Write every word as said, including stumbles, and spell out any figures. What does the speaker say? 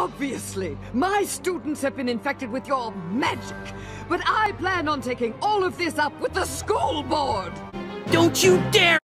Obviously, my students have been infected with your magic, but I plan on taking all of this up with the school board! Don't you dare!